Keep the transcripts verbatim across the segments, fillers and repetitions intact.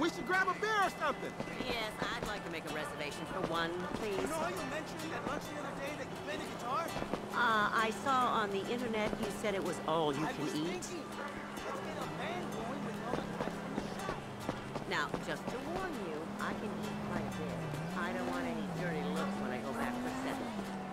We should grab a beer or something. Yes, I'd like to make a reservation for one, please. You know how you mentioned at lunch the other day that you play the guitar? Uh, I saw on the internet you said it was all you I can was eat. thinking, let's get a band going with no advice from the shop. Now, just to warn you, I can eat quite a bit. I don't want any dirty looks when I go back for seven.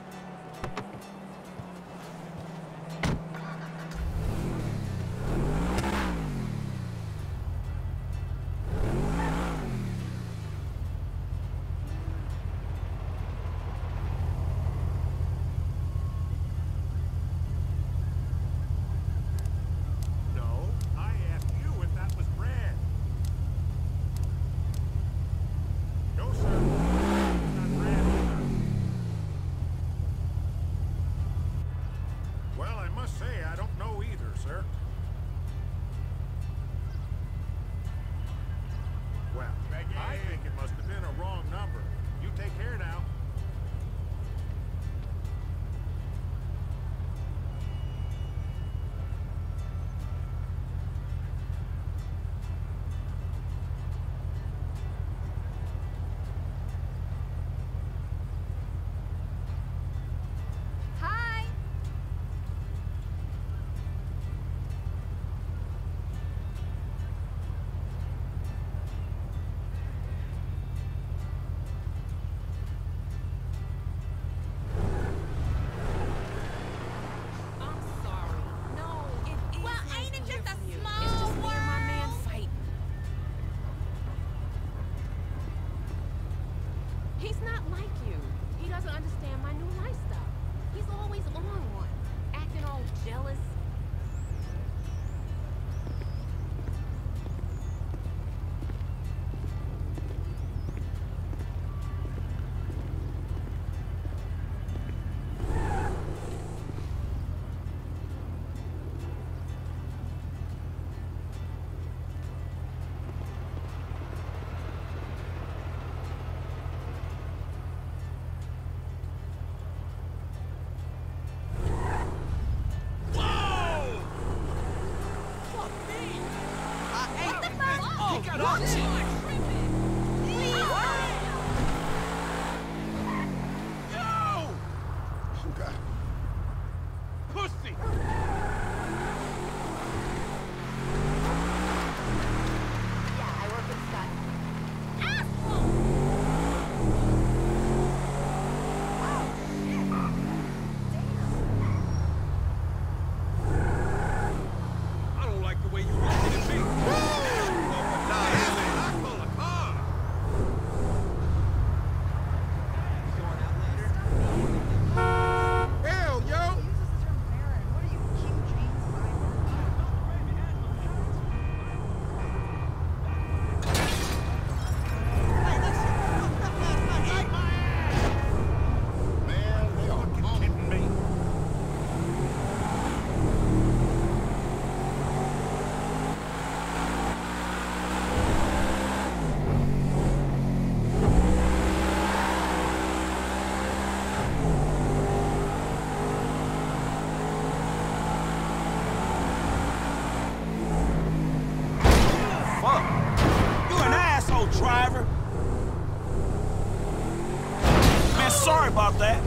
Sorry about that.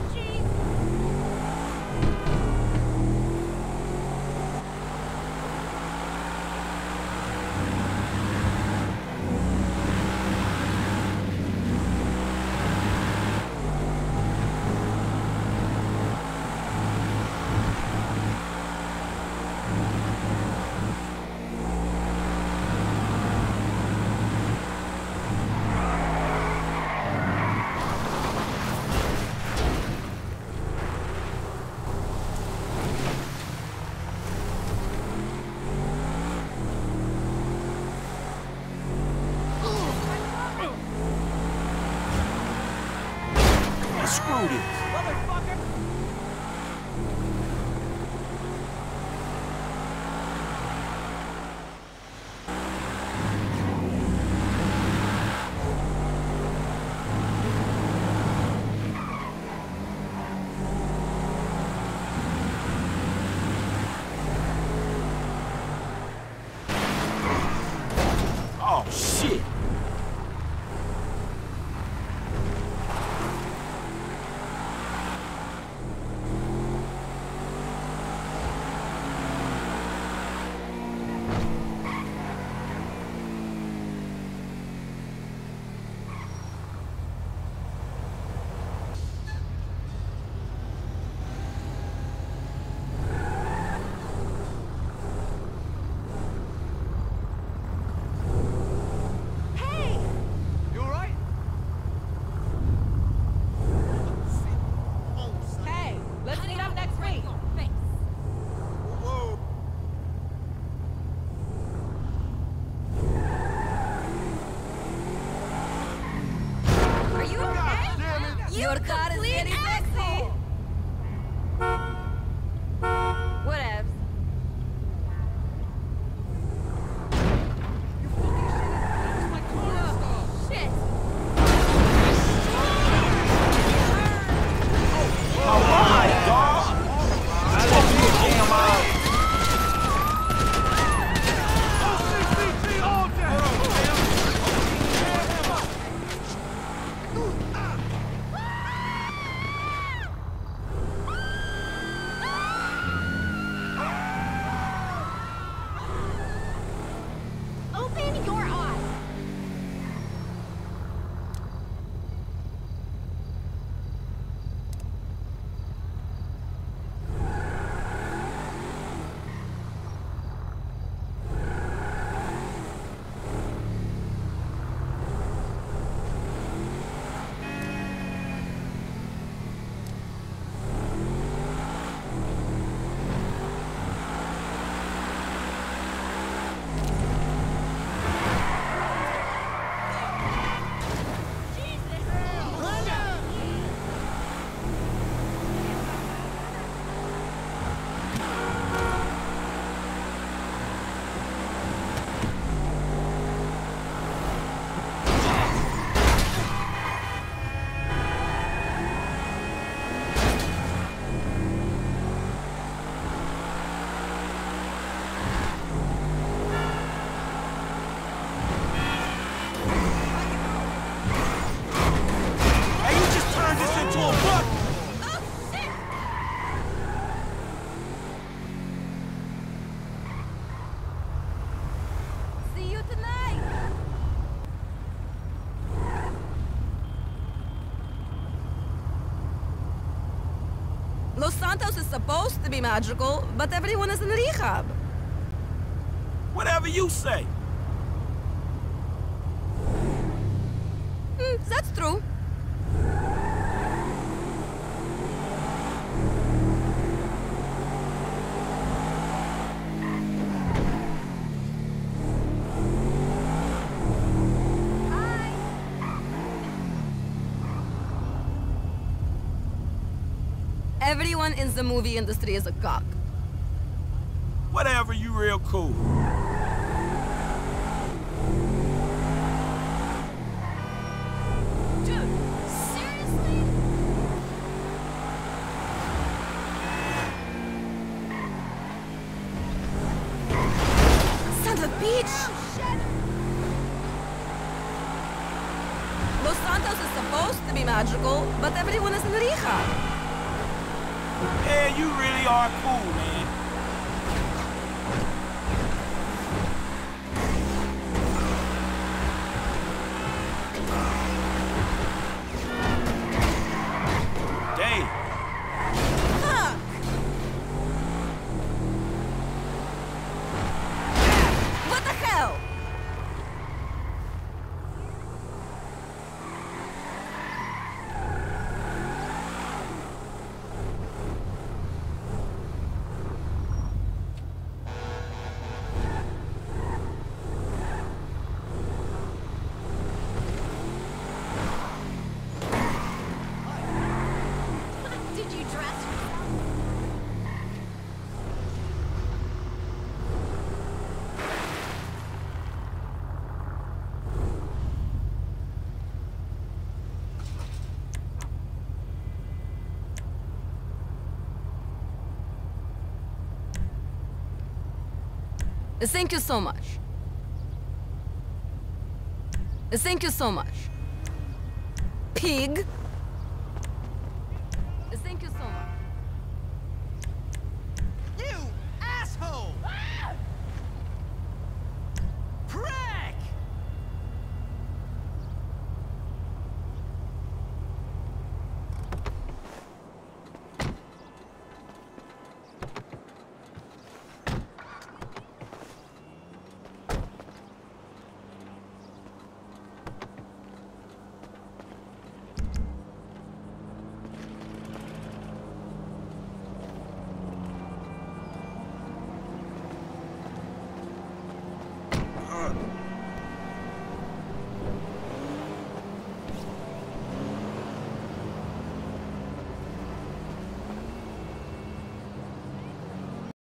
Screw this. Motherfucker! Oh, shit. Your car is very sexy. Whatevs. Shit. Alright, dog. I left you a damn eye. Open your eyes. Hey, you just turned this into a buck. See you tonight. Los Santos is supposed to be magical, but everyone is in rehab. Whatever you say. Hmm, that's true. Everyone in the movie industry is a cock. Whatever, you real cool. Dude, seriously? Son of a bitch! Los Santos is supposed to be magical, but everyone is in rehab. Yeah, you really are cool, man. Damn. Fuck! What the hell? Did you dress yourself? Thank you so much. Thank you so much. Pig. Thank you so much.